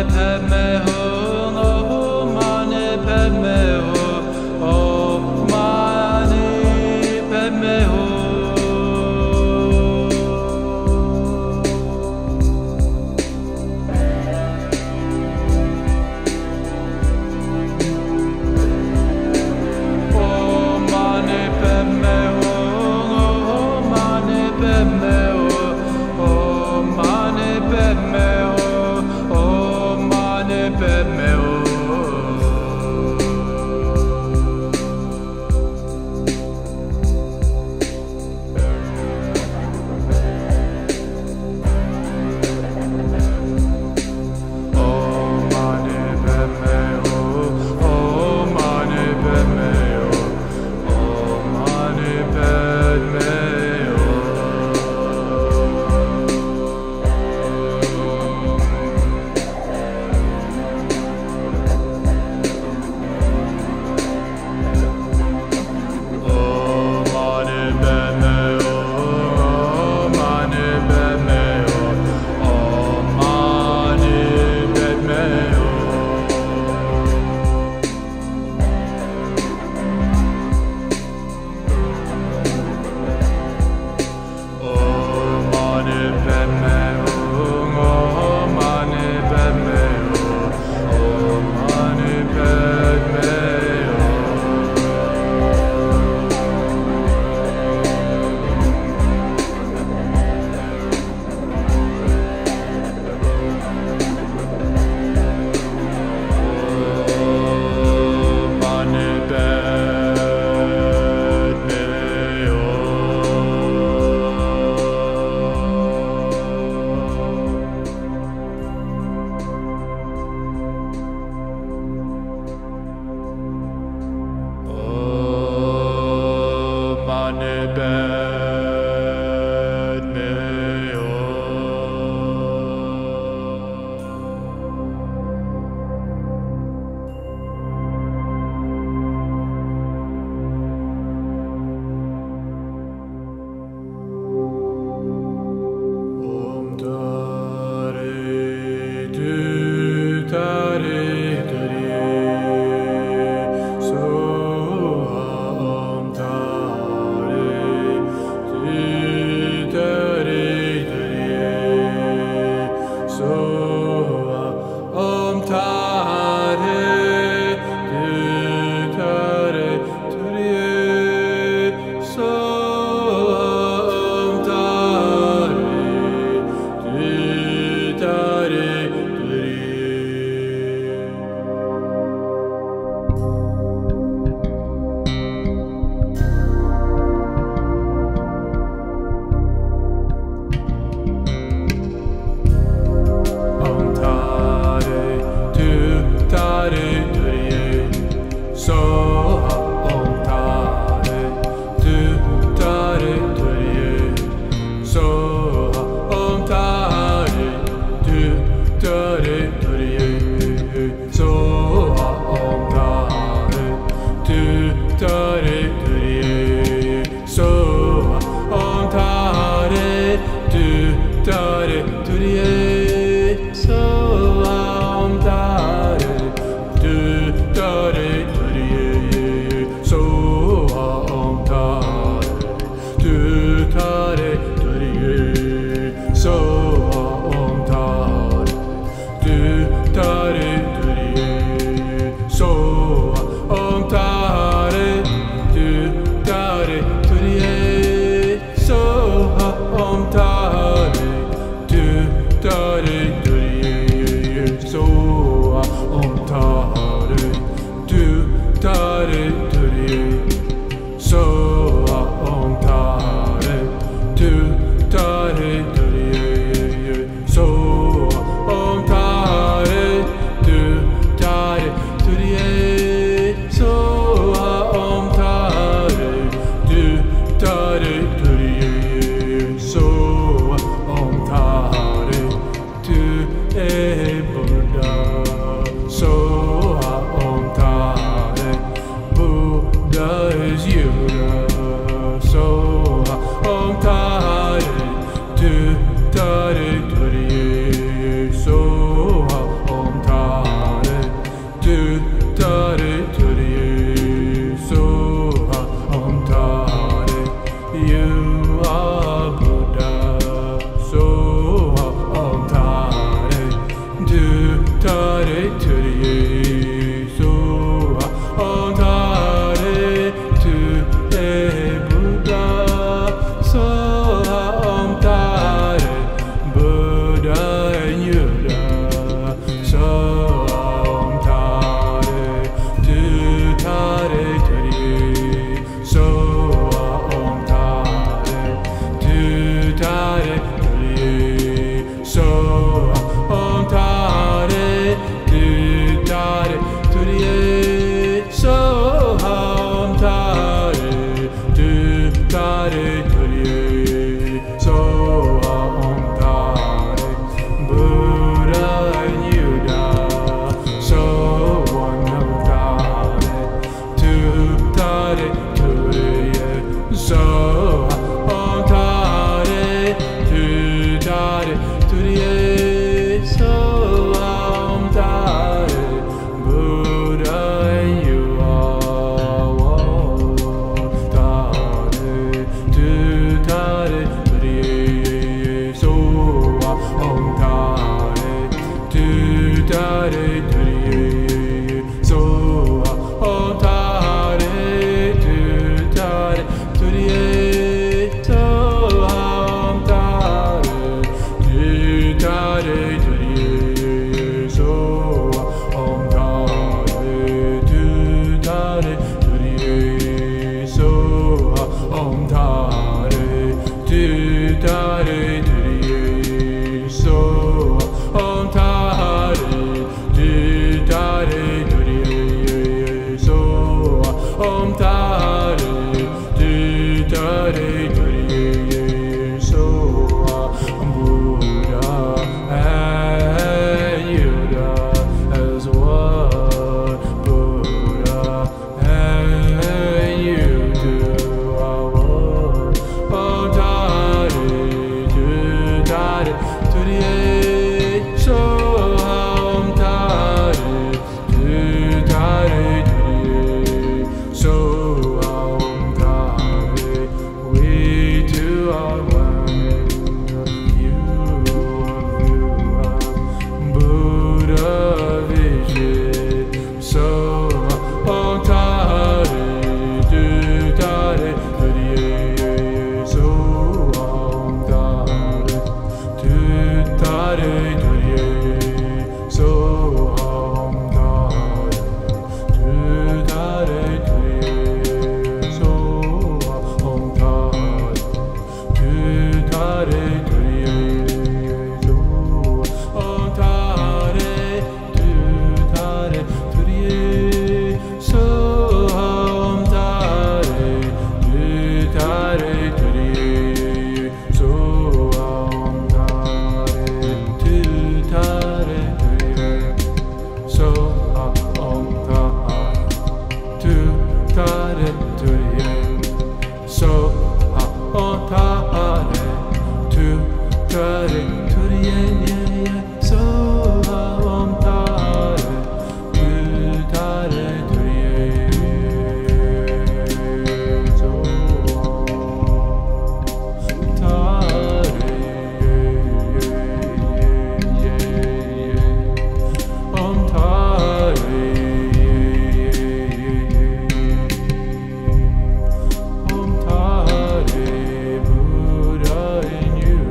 Om Tare, du Tare turi ye ye ye so om tare tu tare turi ye so tare ye om tare om tare Buddha in you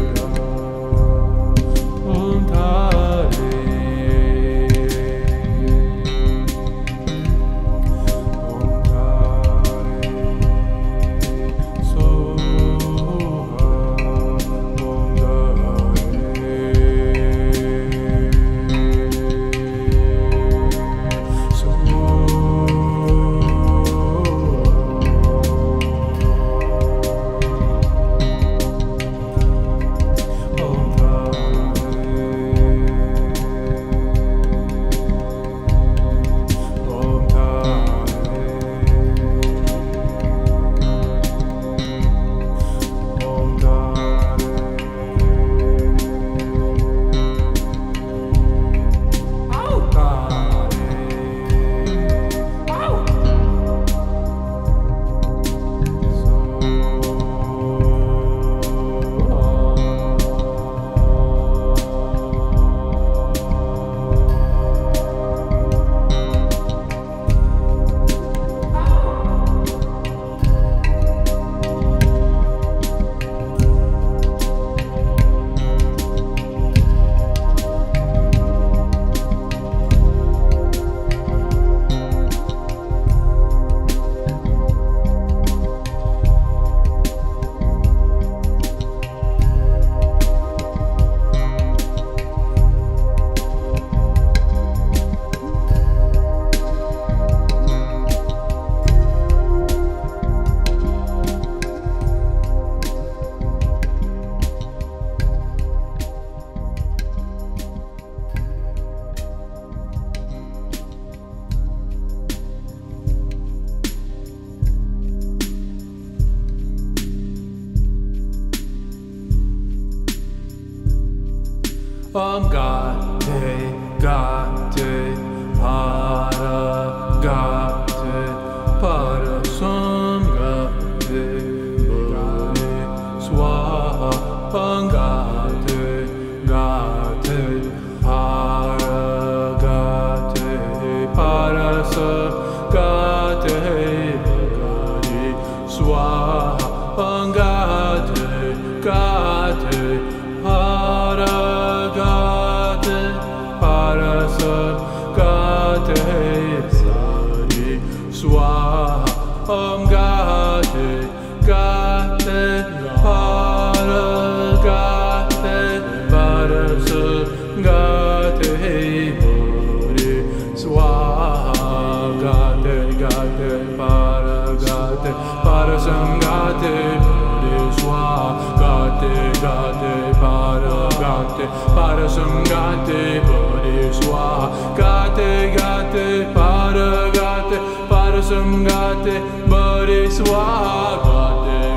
om tare so om gate para samgate Bode swaha gate para samgate Bode swaha gate para samgate Sari swaha gate para samgate Bode swaha gate para samgate Bode swaha gate para samgate Bode swaha gate para samgate Bode swaha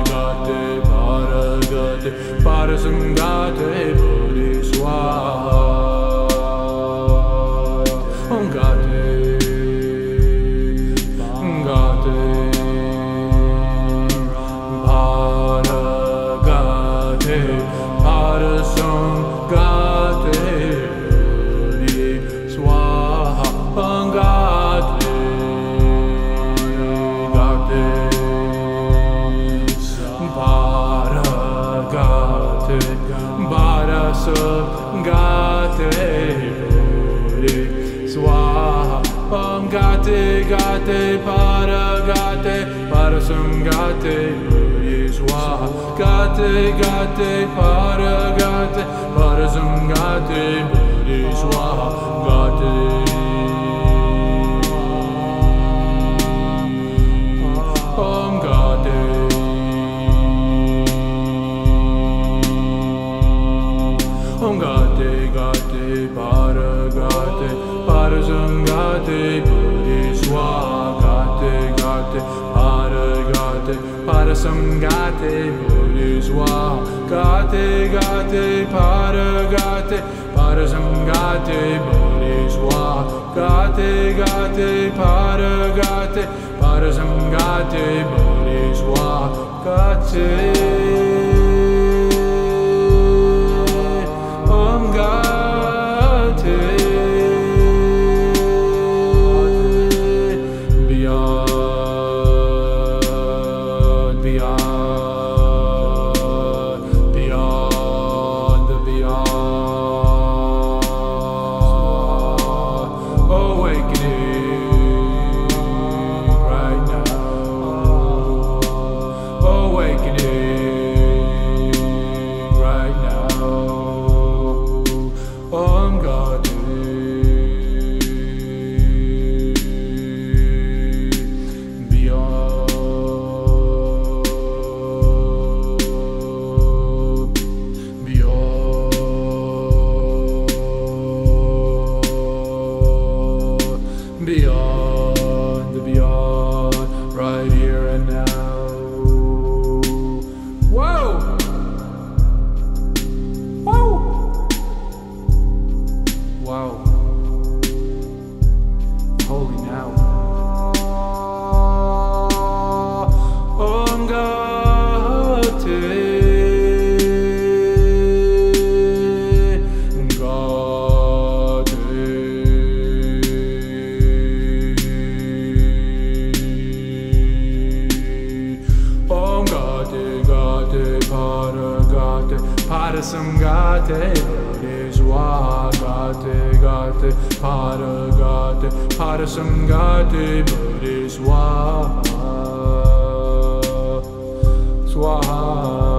gate para samgate Bode swaha para samgate Bode swaha gate para samgate Bode swaha gate para samgate Bode swaha gate para samgate Bode swaha para samgate Bode swaha gate para Parasamgate Bodhiswa Gate Gate Paragate Parasamgate Bodhiswa Gate Gate Paragate Parasamgate Bodhiswa Gate Beyond the beyond, right here and now. Whoa! Whoa! Wow. Holy now. Parasamgate Bodhiswa Gate Gate Paragate Parasamgate Bodhiswa Swaha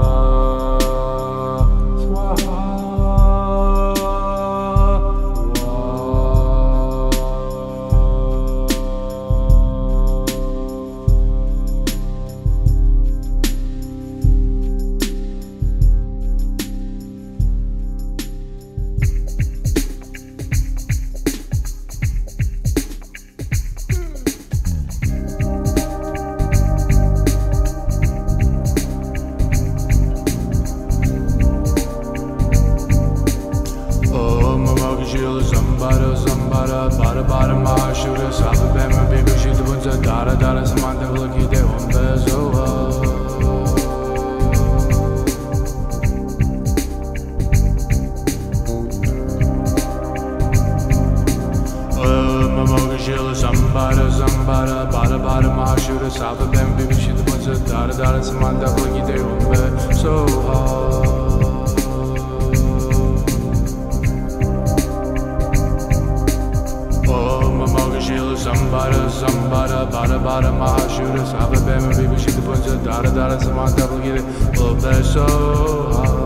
Zambara Zambara Bara Bara Mahashura Saba Bema Bibu Shida Bunza Dara Dara Samanta Hulaki De Umbezoa Mamogashila Zambara Zambara Bara Bara Mahashura Saba Bema Bibu Shida Bunza Dara Dara Samanta Hulaki De Umbezoa Zambara Zambara Bara Bara Mahashura Saba Bema Bibu Shida Bunza Dara Dara Samanta Hulaki De Umbezoa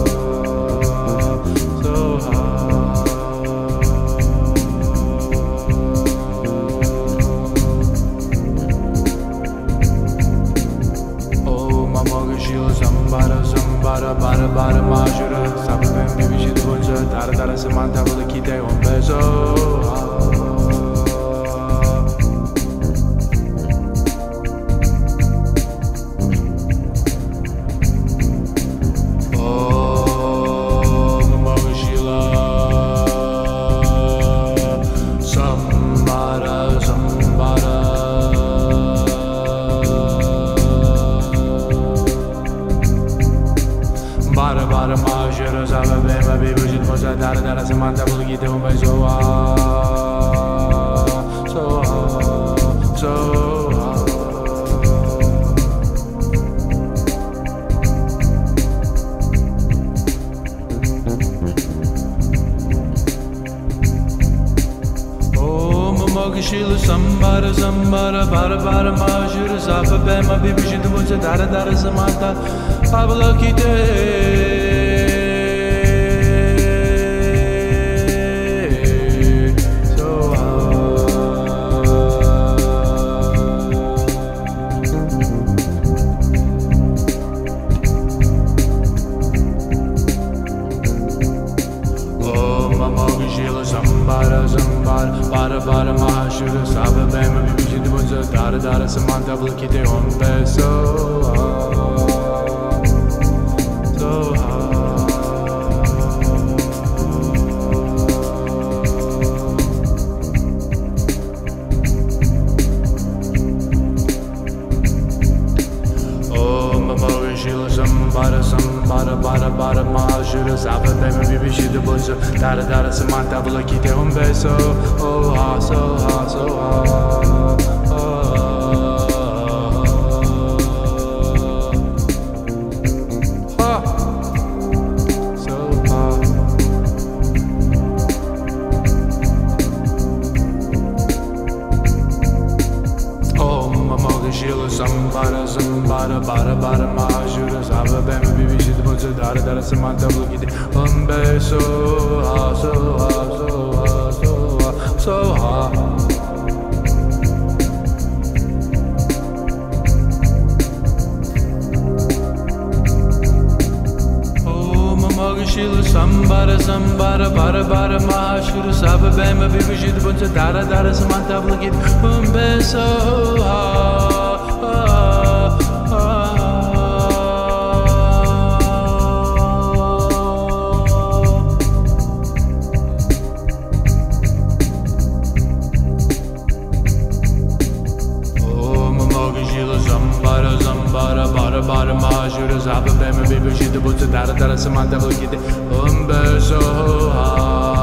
Zambara Zambara Bara Bara Mahashura Saba Bema Bibu Shida Bunza Dara Dara Samanta Hulaki De Umbezoa Bara Bara Mahashura Saba Bema Bibu Shida Bunza Dara Dara Samanta Hulaki De Umbezoa Mamogashila Zambara Zambara Bara Bara Mahashura Saba Bema Bibu Shida Bunza Dara Dara Samanta Hulaki De Zambara Zambara Bara Bara Mahashura Saba Bema Bibu Shida Bunza bunza dara dara samanta bulkite ombe so Sambara bara bara majura zava bema bibi shida bunza dara dara samanta bulkite ombe so oh ha so ha so ha Sambara sambara bara bara majura zava bema bibi shida bunza dara dara samanta bulkite ombe so ha so ha so ha so ha so ha Shila sambara sambara bara bara mahashuru saba bema bibi shida bunza dara dara samanta bulkite ombe so ha Bara bara majura zaba bema bibi shida bunza dara dara samanta bulkite ombe so ha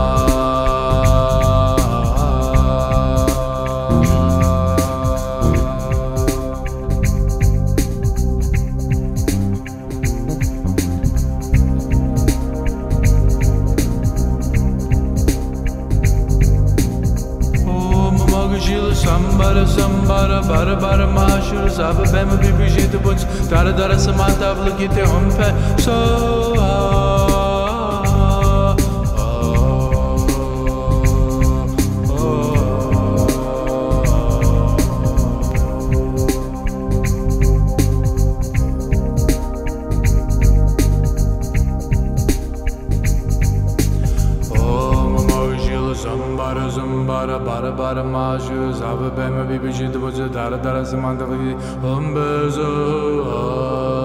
Shila sambara sambara bara bara mahashura zaba bema bibi shida bunza dara dara samanta bulkite ombe so Sambara sambara bara bara majura zava bema bibi shida bunza dara dara samanta bulkite ombe so